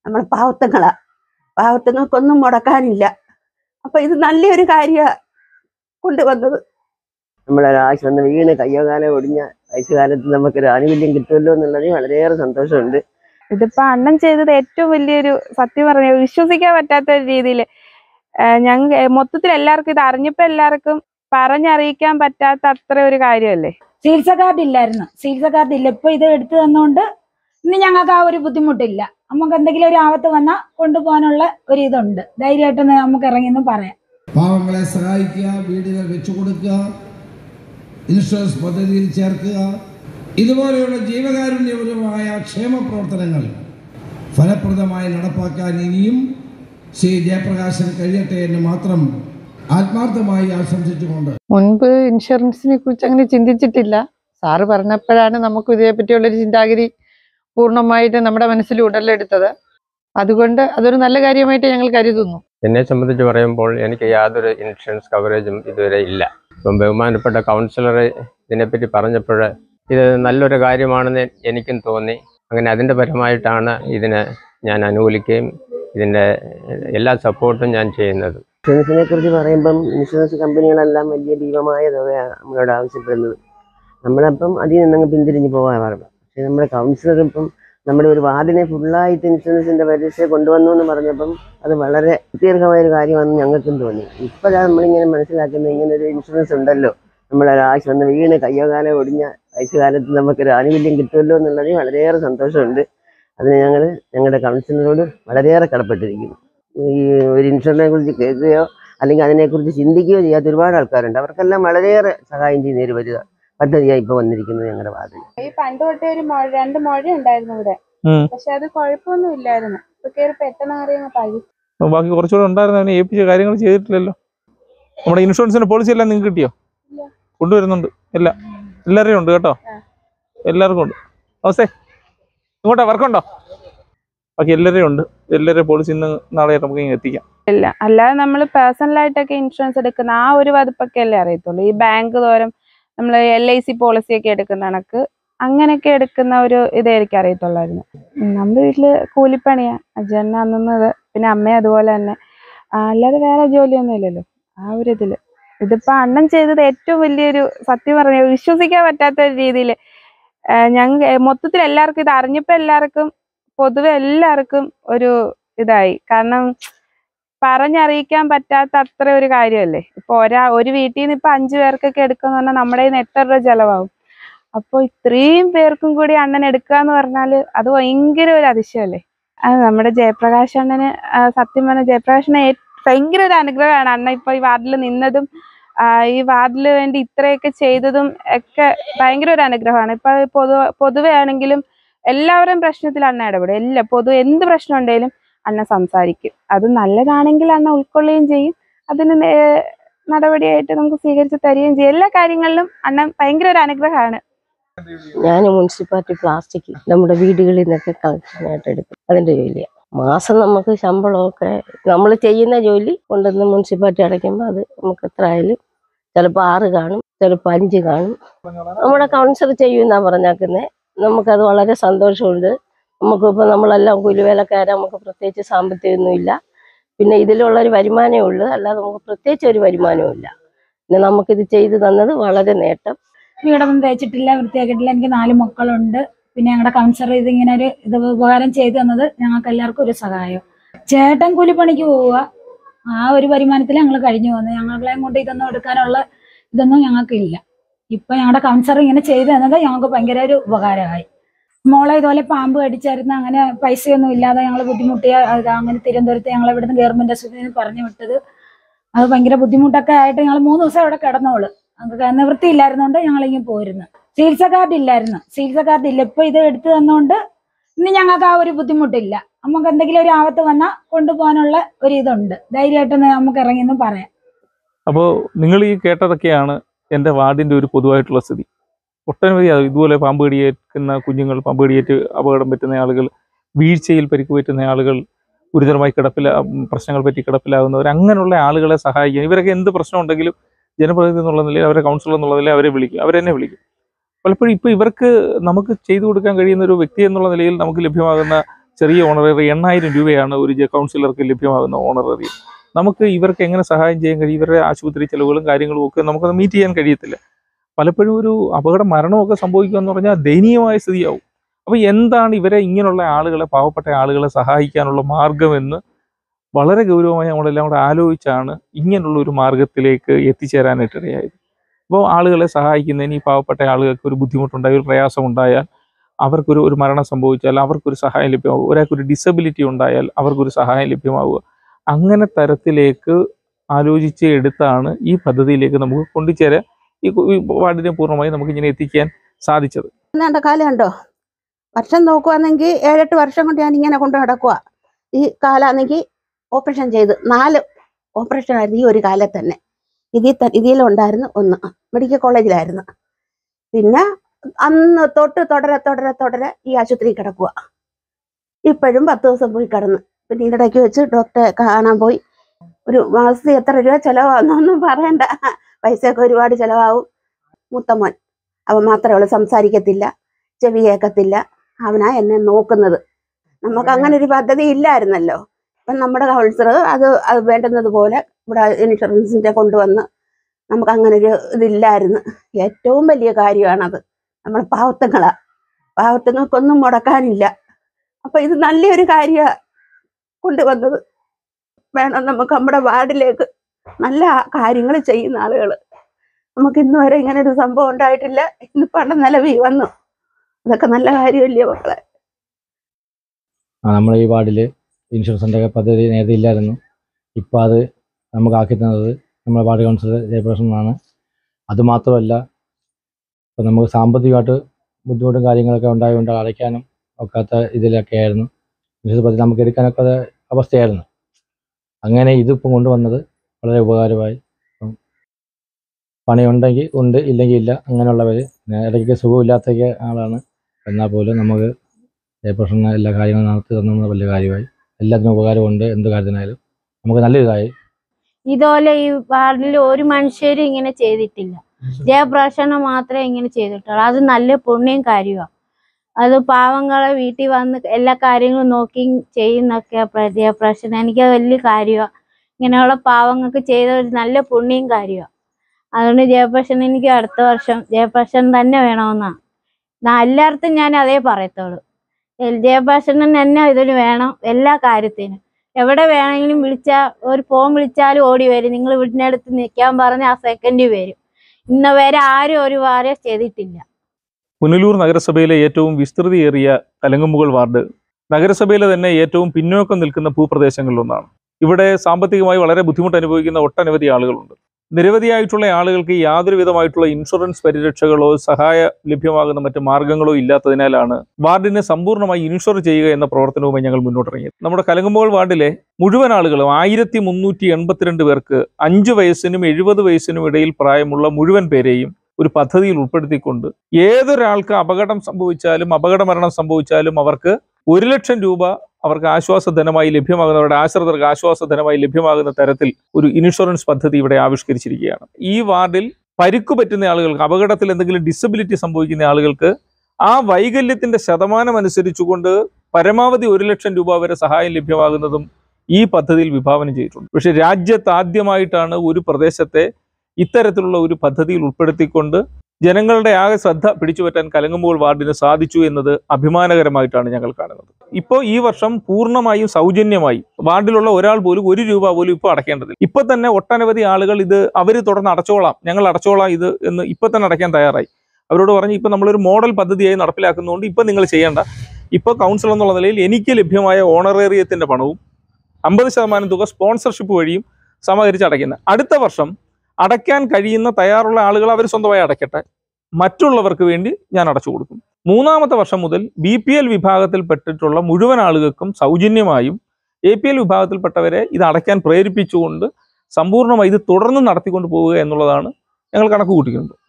നമ്മൾ പാവത്തങ്ങളാ, പാവത്തങ്ങൾക്കൊന്നും മുടക്കാനില്ല. അപ്പൊ ഇത് നല്ലൊരു കാര്യമാണ് കൊണ്ടുവന്നത്. നമ്മളൊരാഴ്ച വന്ന് വീണ് കയ്യോ കാലോ ഒടിഞ്ഞ വയസ്സുകാലത്ത് നമുക്കൊരു ആനുകൂല്യം കിട്ടുമല്ലോ എന്നുള്ളതിൽ വളരെയേറെ സന്തോഷമുണ്ട്. ഇതിപ്പോ അണ്ണൻ ചെയ്തത് ഏറ്റവും വലിയൊരു, സത്യം പറഞ്ഞ വിശ്വസിക്കാൻ പറ്റാത്ത ഒരു രീതിയിൽ ഞങ്ങൾ മൊത്തത്തിൽ എല്ലാവർക്കും ഇത് അറിഞ്ഞപ്പോ എല്ലാവർക്കും പറഞ്ഞറിയിക്കാൻ പറ്റാത്ത അത്ര ഒരു കാര്യമല്ലേ. ചികിത്സ കാർഡ് ഇല്ലായിരുന്നു, ചികിത്സ കാർഡ് ഇല്ല. ഇപ്പൊ ഇത് എടുത്തു തന്നുകൊണ്ട് ഇന്ന് ഞങ്ങൾക്ക് ആ ഒരു ബുദ്ധിമുട്ടില്ല. നമുക്ക് എന്തെങ്കിലും ഒരു ആപത്ത് വന്നാൽ കൊണ്ടുപോകാനുള്ള ഒരു ഇതുണ്ട്. ധൈര്യമായിട്ട് നമുക്ക് ഇറങ്ങിയെന്ന് പറയാം. പാവങ്ങളെ സഹായിക്കുക, വീടുകൾ വെച്ചു കൊടുക്കുക, ഇൻഷുറൻസ് പദ്ധതിയിൽ ചേർക്കുക, ഇതുപോലെയുള്ള ജീവകാരുണ്യപരമായ ക്ഷേമ പ്രവർത്തനങ്ങൾ ഫലപ്രദമായി നടപ്പാക്കാൻ ഇനിയും ശ്രീ ജയപ്രകാശന് കഴിയട്ടെ എന്ന് മാത്രം ആത്മാർത്ഥമായി ആശംസിച്ചുകൊണ്ട്. മുൻപ് ഇൻഷുറൻസിനെ കുറിച്ച് അങ്ങനെ ചിന്തിച്ചിട്ടില്ല. സാറ് പറഞ്ഞപ്പോഴാണ് നമുക്ക് ഇതിനെപ്പറ്റിയുള്ളൊരു ചിന്താഗതി പൂർണ്ണമായിട്ട് നമ്മുടെ മനസ്സിൽ ഉടലെടുത്തത്. അതുകൊണ്ട് അതൊരു നല്ല കാര്യമായിട്ട് ഞങ്ങൾ കരുതുന്നു. എന്നെ സംബന്ധിച്ച് പറയുമ്പോൾ എനിക്ക് യാതൊരു ഇൻഷുറൻസ് കവറേജും ഇതുവരെ ഇല്ല. ഇപ്പം ബഹുമാനപ്പെട്ട കൗൺസിലർ ഇതിനെപ്പറ്റി പറഞ്ഞപ്പോൾ ഇത് നല്ലൊരു കാര്യമാണെന്ന് എനിക്കും തോന്നി. അങ്ങനെ അതിൻ്റെ പരമായിട്ടാണ് ഇതിനെ ഞാൻ അനുകൂലിക്കുകയും ഇതിൻ്റെ എല്ലാ സപ്പോർട്ടും ഞാൻ ചെയ്യുന്നത്. ഇൻഷുറൻസിനെ കുറിച്ച് പറയുമ്പം ഇൻഷുറൻസ് കമ്പനികളെല്ലാം വലിയ ഭീമമായ തുകയാണ് നമ്മളോട് ആവശ്യപ്പെടുന്നത്. നമ്മളപ്പം അതിൽ നിന്നങ്ങ് പിന്തിരിഞ്ഞ് പോകാറുണ്ട്. പക്ഷേ നമ്മുടെ കൗൺസിലർ ഇപ്പം നമ്മുടെ ഒരു വാർഡിനെ ഫുള്ളായിട്ട് ഇൻഷുറൻസിൻ്റെ പരീക്ഷ കൊണ്ടുവന്നു എന്ന് പറഞ്ഞപ്പം അത് വളരെ ദീർഘമായൊരു കാര്യമാണെന്ന് ഞങ്ങൾക്കും തോന്നി. ഇപ്പോഴാണ് നമ്മളിങ്ങനെ മനസ്സിലാക്കുന്നത് ഇങ്ങനൊരു ഇൻഷുറൻസ് ഉണ്ടല്ലോ, നമ്മളൊരാഴ്ച വന്ന് വീണ് കയ്യോ കാലോ ഒടിഞ്ഞ വയസ്സുകാലത്ത് നമുക്കൊരു ആനുകൂല്യം കിട്ടുമല്ലോ എന്നുള്ളതിൽ വളരെയേറെ സന്തോഷമുണ്ട്. അതിന് ഞങ്ങൾ ഞങ്ങളുടെ കൗൺസിലറോട് വളരെയേറെ കടപ്പെട്ടിരിക്കുന്നു. ഈ ഒരു ഇൻഷുറൻസിനെ കുറിച്ച് കേൾക്കുകയോ അല്ലെങ്കിൽ അതിനെക്കുറിച്ച് ചിന്തിക്കുകയോ ചെയ്യാത്ത ഒരുപാട് ആൾക്കാരുണ്ട്. അവർക്കെല്ലാം വളരെയേറെ സഹായം ചെയ്യുന്ന ഒരു വലിയ പദ്ധതിയാണ് ഇപ്പോൾ വന്നിരിക്കുന്നത് ഞങ്ങളുടെ വാർഡിൽ. ഈ പണ്ട് തൊട്ടേ ഒരു 2 മുഴ ഉണ്ടായിരുന്നു ഇവിടെ, പക്ഷെ അത് കുഴപ്പമൊന്നും ഇല്ലായിരുന്നു. ഇപ്പൊ കയറി പെട്ടെന്ന് അറിയാൻ പഴി. ബാക്കി കുറച്ചുകൂടെ ഉണ്ടായിരുന്നു, ഏൽപ്പിച്ച കാര്യങ്ങൾ ചെയ്തിട്ടില്ലല്ലോ. നമ്മുടെ ഇൻഷുറൻസിന്റെ പോളിസി എല്ലാം നിങ്ങൾക്ക് കിട്ടിയോ? കൊണ്ടുവരുന്നുണ്ട്, എല്ലാവരെയും ഉണ്ട് കേട്ടോ, എല്ലാവർക്കും ഉണ്ട്. അവസ്ഥ ഇങ്ങോട്ടാ വർക്കുണ്ടോ? ബാക്കി എല്ലാവരെയും ഉണ്ട്, എല്ലാവരെയും പോളിസി ഇന്ന് നാളെ നമുക്ക് ഇങ്ങനെ എത്തിക്കാം. ഇല്ല, അല്ലാതെ നമ്മൾ പേഴ്സണലായിട്ടൊക്കെ ഇൻഷുറൻസ് എടുക്കുന്ന ആ ഒരു വകുപ്പൊക്കെ അല്ലേ അറിയത്തുള്ളൂ. ഈ ബാങ്ക് തോറും നമ്മൾ LIC പോളിസിയൊക്കെ എടുക്കുന്ന കണക്ക് അങ്ങനെയൊക്കെ എടുക്കുന്ന ഒരു ഇതായിരിക്കും അറിയത്തുള്ളായിരുന്നു. നമ്മുടെ വീട്ടില് കൂലിപ്പണിയാ അച്ഛനെ അന്നത്, പിന്നെ അമ്മയും അതുപോലെ തന്നെ. അല്ലാതെ വേറെ ജോലിയൊന്നും ഇല്ലല്ലോ ആ ഒരു ഇതില്. ഇതിപ്പോ അണ്ണൻ ചെയ്തത് ഏറ്റവും വലിയൊരു, സത്യം പറഞ്ഞ വിശ്വസിക്കാൻ പറ്റാത്ത ഒരു രീതിയിൽ ഞങ്ങൾ മൊത്തത്തിൽ എല്ലാവർക്കും ഇത് അറിഞ്ഞപ്പോ എല്ലാവർക്കും പൊതുവെ എല്ലാവർക്കും ഒരു ഇതായി. കാരണം പറഞ്ഞറിയിക്കാൻ പറ്റാത്ത അത്ര ഒരു കാര്യമല്ലേ. ഇപ്പൊ ഒരു വീട്ടിൽ നിന്ന് ഇപ്പൊ 5 പേർക്കൊക്കെ എടുക്കാന്ന് പറഞ്ഞാൽ നമ്മുടെ കയ്യിൽ നിന്ന് എത്ര രൂപ ചെലവാകും. അപ്പൊ ഇത്രയും പേർക്കും കൂടി അണ്ണൻ എടുക്കുക എന്ന് പറഞ്ഞാല് അത് ഭയങ്കര ഒരു അതിശയല്ലേ. അത് നമ്മുടെ ജയപ്രകാശ് അണ്ണന്, സത്യം പറഞ്ഞ ജയപ്രകാശിനെ ഭയങ്കര ഒരു അനുഗ്രഹമാണ് അണ്ണ ഇപ്പൊ ഈ വാർഡിൽ നിന്നതും ഈ വാർഡിൽ വേണ്ടി ഇത്രയൊക്കെ ചെയ്തതും ഒക്കെ ഭയങ്കര ഒരു അനുഗ്രഹമാണ്. ഇപ്പൊ പൊതുവെ ആണെങ്കിലും എല്ലാവരുടെയും പ്രശ്നത്തിൽ അണ്ണ ഇടപെടും. എന്ത് പ്രശ്നം ഉണ്ടെങ്കിലും അണ്ണ സംസാരിക്കും. അത് നല്ലതാണെങ്കിൽ അണ്ണ ഉൾക്കൊള്ളുകയും ചെയ്യും, അതിന് നടപടിയായിട്ട് നമുക്ക് സ്വീകരിച്ച് തരികയും ചെയ്യും. എല്ലാ കാര്യങ്ങളിലും അണ്ണൻ ഭയങ്കര ഒരു അനുഗ്രഹമാണ്. ഞാൻ മുനിസിപ്പാലിറ്റി പ്ലാസ്റ്റിക് നമ്മുടെ വീടുകളിൽ നിന്നൊക്കെ കളക്ഷനായിട്ട് എടുക്കും. അതിൻ്റെ ജോലിയാണ്. മാസം നമുക്ക് ശമ്പളമൊക്കെ നമ്മൾ ചെയ്യുന്ന ജോലി കൊണ്ടുവന്ന് മുനിസിപ്പാലിറ്റി അടയ്ക്കുമ്പോൾ അത് നമുക്ക് എത്ര ആയാലും ചിലപ്പോൾ 6 കാണും, ചിലപ്പോൾ 5 കാണും. നമ്മുടെ കൗൺസിലർ ചെയ്യുമെന്നാണ് പറഞ്ഞേക്കുന്നത്. നമുക്കത് വളരെ സന്തോഷമുണ്ട്. നമുക്കിപ്പോൾ നമ്മളെല്ലാം കൂലിവേലക്കാരെ, നമുക്ക് പ്രത്യേകിച്ച് സാമ്പത്തികമൊന്നുമില്ല. പിന്നെ ഇതിലുള്ളൊരു വരുമാനമേ ഉള്ളൂ, അല്ലാതെ നമുക്ക് പ്രത്യേകിച്ച് ഒരു വരുമാനവും ഇല്ല. പിന്നെ നമുക്കിത് ചെയ്തു തന്നത് വളരെ നേട്ടം. വീടൊന്നും തേച്ചിട്ടില്ല, വൃത്തിയാക്കിയിട്ടില്ല. എനിക്ക് 4 മക്കളുണ്ട്. പിന്നെ ഞങ്ങളുടെ കൗൺസിലർ ഇതിങ്ങനെ ഒരു ഉപകാരം ചെയ്തു തന്നത് ഞങ്ങൾക്ക് എല്ലാവർക്കും ഒരു സഹായം. ചേട്ടൻ കൂലിപ്പണിക്ക് പോവുക, ആ ഒരു വരുമാനത്തിൽ ഞങ്ങൾ കഴിഞ്ഞു പോകുന്നത്. ഞങ്ങളെയും കൊണ്ട് ഇതൊന്നും എടുക്കാനുള്ള ഇതൊന്നും ഞങ്ങൾക്കില്ല. ഇപ്പൊ ഞങ്ങളുടെ കൗൺസിലർ ഇങ്ങനെ ചെയ്തു തന്നത് ഞങ്ങൾക്ക് ഭയങ്കര ഒരു ഉപകാരമായി. മോളെ ഇതുപോലെ പാമ്പ് കടിച്ചായിരുന്നു, അങ്ങനെ പൈസയൊന്നും ഇല്ലാതെ ഞങ്ങൾ ബുദ്ധിമുട്ടിയ അങ്ങനെ തിരുവനന്തപുരത്ത് ഞങ്ങൾ ഇവിടുന്ന് ഗവൺമെന്റ് ആശുപത്രിയിൽ പറഞ്ഞു വിട്ടത്. അത് ഭയങ്കര ബുദ്ധിമുട്ടൊക്കെ ആയിട്ട് ഞങ്ങൾ 3 ദിവസം അവിടെ കിടന്നോളൂ. നമുക്ക് നിവൃത്തി ഇല്ലായിരുന്നോണ്ട് ഞങ്ങളിങ്ങനെ പോയിരുന്നു. ചികിത്സ കാർഡ് ഇല്ലായിരുന്നു, ചികിത്സ കാർഡ് ഇല്ല. ഇപ്പൊ ഇത് എടുത്തു തന്നുകൊണ്ട് ഇന്ന് ഞങ്ങൾക്ക് ആ ഒരു ബുദ്ധിമുട്ടില്ല. നമുക്ക് എന്തെങ്കിലും ഒരു ആപത്ത് വന്നാൽ കൊണ്ടുപോകാനുള്ള ഒരു ഇതുണ്ട്. ധൈര്യമായിട്ട് നമുക്ക് ഇറങ്ങിയെന്ന് പറയാം. അപ്പോൾ നിങ്ങൾ ഈ കേട്ടതൊക്കെയാണ് എൻ്റെ വാർഡിൻ്റെ ഒരു പൊതുവായിട്ടുള്ള സ്ഥിതി. ഒട്ടനവധി ഇതുപോലെ പാമ്പ് കടിയേക്കുന്ന കുഞ്ഞുങ്ങൾ, പാമ്പ് കടിയേറ്റ് അപകടം പറ്റുന്ന ആളുകൾ, വീഴ്ചയിൽ പരിക്ക് പറ്റുന്ന ആളുകൾ, ഗുരുതരമായി പ്രശ്നങ്ങൾ പറ്റി കിടപ്പിലാകുന്നവർ, അങ്ങനെയുള്ള ആളുകളെ സഹായിക്കാൻ ഇവരൊക്കെ എന്ത് പ്രശ്നം ഉണ്ടെങ്കിലും ജനപ്രതിനിധി എന്നുള്ള നിലയിൽ, അവരെ കൗൺസിലർ എന്നുള്ള നിലയിൽ അവരെ വിളിക്കും, അവരെന്നെ വിളിക്കും. പലപ്പോഴും ഇപ്പോൾ ഇവർക്ക് നമുക്ക് ചെയ്തു കൊടുക്കാൻ കഴിയുന്ന ഒരു വ്യക്തി എന്നുള്ള നിലയിൽ നമുക്ക് ലഭ്യമാകുന്ന ചെറിയ ഓണററി 8,000 രൂപയാണ് ഒരു കൗൺസിലർക്ക് ലഭ്യമാകുന്ന ഓണററി. നമുക്ക് ഇവർക്ക് എങ്ങനെ സഹായം ചെയ്യാൻ കഴിയും? ഇവരുടെ ആശുപത്രി ചെലവുകളും കാര്യങ്ങളും ഒക്കെ നമുക്കത് മീറ്റ് ചെയ്യാൻ കഴിയത്തില്ല. പലപ്പോഴും ഒരു അപകട മരണമൊക്കെ സംഭവിക്കുക എന്ന് പറഞ്ഞാൽ ദയനീയമായ സ്ഥിതിയാവും. അപ്പോൾ എന്താണ് ഇവരെ ഇങ്ങനെയുള്ള ആളുകളെ, പാവപ്പെട്ട ആളുകളെ സഹായിക്കാനുള്ള മാർഗമെന്ന് വളരെ ഗൗരവമായി നമ്മളെല്ലാം കൂടെ ആലോചിച്ചാണ് ഇങ്ങനെയുള്ള ഒരു മാർഗത്തിലേക്ക് എത്തിച്ചേരാനായിട്ട് ഇടയായത്. അപ്പോൾ ആളുകളെ സഹായിക്കുന്നതിന് ഈ പാവപ്പെട്ട ആളുകൾക്ക് ഒരു ബുദ്ധിമുട്ടുണ്ടായി, ഒരു പ്രയാസമുണ്ടായാൽ, അവർക്കൊരു മരണം സംഭവിച്ചാൽ അവർക്കൊരു സഹായം ലഭ്യമാവുക, ഒരാൾക്കൊരു ഡിസബിലിറ്റി ഉണ്ടായാൽ അവർക്കൊരു സഹായം ലഭ്യമാവുക, അങ്ങനെ തരത്തിലേക്ക് ആലോചിച്ച് എടുത്താണ് ഈ പദ്ധതിയിലേക്ക് നമുക്ക് കൊണ്ടുചേരാൻ ഈ വാർഡിനെ പൂർണ്ണമായി നമുക്ക് ഇങ്ങനെ എത്തിക്കാൻ സാധിച്ചത്. എന്താ കാലം ഉണ്ടോ? വർഷം നോക്കുവാണെങ്കിൽ 7-8 വർഷം കൊണ്ട് ഞാൻ ഇങ്ങനെ കൊണ്ട് നടക്കുക. ഈ കാലാണെങ്കിൽ ഓപ്പറേഷൻ ചെയ്ത് 4 ഓപ്പറേഷൻ ആയിരുന്നു ഈ ഒരു കാലത്ത് തന്നെ. ഇതിലുണ്ടായിരുന്നു 1 മെഡിക്കൽ കോളേജിലായിരുന്നു. പിന്നെ അന്ന് തൊട്ട് തുടരെ ഈ ആശുപത്രി കിടക്കുക. ഇപ്പോഴും 10 ദിവസം പോയി കിടന്ന്. പിന്നെ ഇതിനിടയ്ക്ക് വെച്ച് ഡോക്ടറെ കാണാൻ പോയി. ഒരു മാസത്തിൽ എത്ര രൂപ ചിലവാകുന്നൊന്നും പറയണ്ട, പൈസയൊക്കെ ഒരുപാട് ചിലവാകും. മൂത്തമോൻ അവൻ മാത്രമേ ഉള്ളൂ, സംസാരിക്കത്തില്ല, ചെവി കേൾക്കത്തില്ല, അവനാ എന്നെ നോക്കുന്നത്. നമുക്ക് അങ്ങനെ ഒരു പദ്ധതി ഇല്ലായിരുന്നല്ലോ. അപ്പം നമ്മുടെ കൗൺസിലർ അത് വേണ്ടുന്നത് പോലെ ഇവിടെ ഇൻഷുറൻസിൻ്റെ കൊണ്ടുവന്ന് നമുക്ക് അങ്ങനെ ഒരു ഇതില്ലായിരുന്നു. ഏറ്റവും വലിയ കാര്യമാണത്. നമ്മൾ പാവത്തുങ്ങൾക്കൊന്നും മുടക്കാനില്ല. അപ്പം ഇത് നല്ലൊരു കാര്യമാണ് കൊണ്ടുവന്നത്. വേണം നമുക്ക് നമ്മുടെ വാർഡിലേക്ക് നല്ല കാര്യങ്ങൾ ചെയ്യുന്ന ആളുകൾ. നമുക്ക് ഇന്ന് വരെ ഇങ്ങനെ ഒരു സംഭവം ഉണ്ടായിട്ടില്ല. ഇന്ന് പണ്ട് നിലവിൽ വന്നു. അതൊക്കെ നല്ല കാര്യമല്ലേ മക്കളെ? നമ്മുടെ ഈ വാർഡിൽ ഇൻഷുറൻസിൻ്റെ പദ്ധതി നേരത്തെ ഇല്ലായിരുന്നു. ഇപ്പോൾ അത് നമുക്ക് ആക്കി തന്നത് നമ്മുടെ വാർഡ് കൗൺസിലർ ജയപ്രകാശനാണ്. അതുമാത്രമല്ല, ഇപ്പോൾ നമുക്ക് സാമ്പത്തികമായിട്ട് ബുദ്ധിമുട്ടും കാര്യങ്ങളൊക്കെ ഉണ്ടായതുകൊണ്ട് അടയ്ക്കാനും ഒക്കാത്ത ഇതിലൊക്കെ ആയിരുന്നു. ഇൻഷുറൻസ് പദ്ധതി നമുക്ക് എടുക്കാനൊക്കെ അവസ്ഥയായിരുന്നു. അങ്ങനെ ഇതിപ്പം കൊണ്ടുവന്നത് വളരെ ഉപകാരമായി. പണിയുണ്ടെങ്കിൽ ഉണ്ട്, ഇല്ലെങ്കിൽ ഇല്ല, അങ്ങനെയുള്ളവർ ഇടയ്ക്ക് സുഖമില്ലാത്തൊക്കെ ആളാണ്. എന്നാൽ പോലും നമുക്ക് ജയപ്രകാശന എല്ലാ കാര്യങ്ങളും നടത്തി തന്നത് വലിയ കാര്യമായി. എല്ലാത്തിനും ഉപകാരമുണ്ട്. എന്ത് കാര്യത്തിനായാലും നമുക്ക് നല്ലൊരിതായി. ഇതുപോലെ ഈ വാർഡിൽ ഒരു മനുഷ്യരും ഇങ്ങനെ ചെയ്തിട്ടില്ല. ജയപ്രകാശന മാത്രമേ ഇങ്ങനെ ചെയ്തിട്ടുള്ളൂ. അത് നല്ല പുണ്യം കാര്യമാണ്. അത് പാവങ്ങളെ വീട്ടിൽ വന്ന് എല്ലാ കാര്യങ്ങളും നോക്കി ചെയ്യുന്നൊക്കെ ജയപ്രകാശന. എനിക്കത് വലിയ കാര്യമാണ്. ഇങ്ങനെയുള്ള പാവങ്ങൾക്ക് ചെയ്ത ഒരു നല്ല പുണ്യം കാര്യമാണ്. അതുകൊണ്ട് ജയപ്രകാശൻ എനിക്ക് അടുത്ത വർഷം ജയപ്രകാശൻ തന്നെ വേണമെന്നാണ്. എല്ലായിടത്തും ഞാൻ അതേ പറയത്തുള്ളൂ. ജയപ്രകാശൻ തന്നെ ഇതിൽ വേണം എല്ലാ കാര്യത്തിനും. എവിടെ വേണമെങ്കിലും വിളിച്ചാൽ, ഒരു ഫോൺ വിളിച്ചാലും ഓടി വരും. നിങ്ങൾ വീട്ടിനടുത്ത് നിൽക്കാൻ പറഞ്ഞ ആ സെക്കൻഡ് വരും. ഇന്ന് വരെ ആരും ഒരു കാര്യം ചെയ്തിട്ടില്ല. പുനലൂർ നഗരസഭയിലെ ഏറ്റവും വിസ്തൃതിയേറിയ കലങ്ങുമുകൾ വാർഡ് നഗരസഭയിലെ തന്നെ ഏറ്റവും പിന്നോക്കം നിൽക്കുന്ന ഭൂപ്രദേശങ്ങളിലൊന്നാണ്. ഇവിടെ സാമ്പത്തികമായി വളരെ ബുദ്ധിമുട്ട് അനുഭവിക്കുന്ന ഒട്ടനവധി ആളുകളുണ്ട്. നിരവധിയായിട്ടുള്ള ആളുകൾക്ക് യാതൊരു വിധമായിട്ടുള്ള ഇൻഷുറൻസ് പരിരക്ഷകളോ സഹായ ലഭ്യമാകുന്ന മറ്റ് മാർഗങ്ങളോ ഇല്ലാത്തതിനാലാണ് വാർഡിനെ സമ്പൂർണ്ണമായി ഇൻഷുർ ചെയ്യുക എന്ന പ്രവർത്തനവുമായി ഞങ്ങൾ മുന്നോട്ടിറങ്ങിയത്. നമ്മുടെ കലങ്ങുമ്പോൾ വാർഡിലെ മുഴുവൻ ആളുകളും 1382 പേർക്ക് 5 വയസ്സിനും 70 വയസ്സിനും ഇടയിൽ പ്രായമുള്ള മുഴുവൻ പേരെയും ഒരു പദ്ധതിയിൽ ഉൾപ്പെടുത്തിക്കൊണ്ട് ഏതൊരാൾക്ക് അപകടം സംഭവിച്ചാലും, അപകട മരണം സംഭവിച്ചാലും അവർക്ക് 1 ലക്ഷം രൂപ അവർക്ക് ആശ്വാസധനമായി ലഭ്യമാകുന്ന, അവരുടെ ആശ്രിതർക്ക് ആശ്വാസധനമായി ലഭ്യമാകുന്ന തരത്തിൽ ഒരു ഇൻഷുറൻസ് പദ്ധതി ഇവിടെ ആവിഷ്കരിച്ചിരിക്കുകയാണ്. ഈ വാർഡിൽ പരിക്കു പറ്റുന്ന ആളുകൾക്ക്, അപകടത്തിൽ എന്തെങ്കിലും ഡിസബിലിറ്റി സംഭവിക്കുന്ന ആളുകൾക്ക് ആ വൈകല്യത്തിന്റെ ശതമാനം അനുസരിച്ചുകൊണ്ട് പരമാവധി 1 ലക്ഷം രൂപ വരെ സഹായം ലഭ്യമാകുന്നതും ഈ പദ്ധതിയിൽ വിഭാവനം ചെയ്തിട്ടുണ്ട്. പക്ഷെ രാജ്യത്ത് ആദ്യമായിട്ടാണ് ഒരു പ്രദേശത്തെ ഇത്തരത്തിലുള്ള ഒരു പദ്ധതിയിൽ ഉൾപ്പെടുത്തിക്കൊണ്ട് ജനങ്ങളുടെ ആകെ ശ്രദ്ധ പിടിച്ചുപറ്റാൻ കലങ്ങുമ്പോൾ വാർഡിന് സാധിച്ചു എന്നത് അഭിമാനകരമായിട്ടാണ് ഞങ്ങൾ കാണുന്നത്. ഇപ്പോൾ ഈ വർഷം പൂർണ്ണമായും സൗജന്യമായി വാർഡിലുള്ള ഒരാൾ പോലും 1 രൂപ പോലും ഇപ്പോൾ അടയ്ക്കേണ്ടതില്ല. ഇപ്പൊ തന്നെ ഒട്ടനവധി ആളുകൾ ഇത് അവർ തുടർന്ന് അടച്ചോളാം, ഞങ്ങൾ അടച്ചോളാം ഇത് എന്ന് ഇപ്പൊ തന്നെ അടയ്ക്കാൻ തയ്യാറായി. അവരോട് പറഞ്ഞ് ഇപ്പൊ നമ്മളൊരു മോഡൽ പദ്ധതിയായി നടപ്പിലാക്കുന്നതുകൊണ്ട് ഇപ്പൊ നിങ്ങൾ ചെയ്യേണ്ട, ഇപ്പൊ കൗൺസിൽ എന്നുള്ള നിലയിൽ എനിക്ക് ലഭ്യമായ ഓണറേറിയത്തിന്റെ പണവും 50% തുക സ്പോൺസർഷിപ്പ് വഴിയും സമാഹരിച്ച് അടയ്ക്കുന്നത്. അടുത്ത വർഷം അടയ്ക്കാൻ കഴിയുന്ന തയ്യാറുള്ള ആളുകൾ അവർ സ്വന്തമായി അടയ്ക്കട്ടെ, മറ്റുള്ളവർക്ക് വേണ്ടി ഞാൻ അടച്ചു കൊടുക്കും. 3-ാമത്തെ വർഷം മുതൽ BPL വിഭാഗത്തിൽപ്പെട്ടിട്ടുള്ള മുഴുവൻ ആളുകൾക്കും സൗജന്യമായും APL വിഭാഗത്തിൽപ്പെട്ടവരെ ഇത് അടയ്ക്കാൻ പ്രേരിപ്പിച്ചുകൊണ്ട് സമ്പൂർണ്ണമായി ഇത് തുടർന്ന് നടത്തിക്കൊണ്ട് പോവുക എന്നുള്ളതാണ് ഞങ്ങൾ കണക്ക് കൂട്ടിക്കുന്നത്.